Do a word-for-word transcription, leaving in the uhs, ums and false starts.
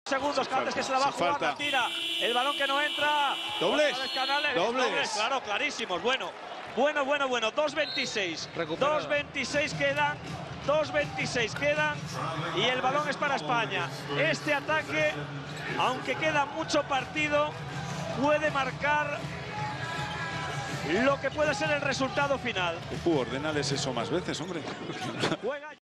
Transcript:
Segundos, Canales que se la va a jugar, falta. la tira. El balón que no entra. Dobles. Canales, Dobles. dobles. Claro, clarísimos. Bueno, bueno, bueno, bueno. dos veintiséis. dos veintiséis quedan. dos veintiséis quedan. Y el balón es para España. Este ataque, aunque queda mucho partido, puede marcar lo que puede ser el resultado final. Uh, ordenales eso más veces, hombre. Juega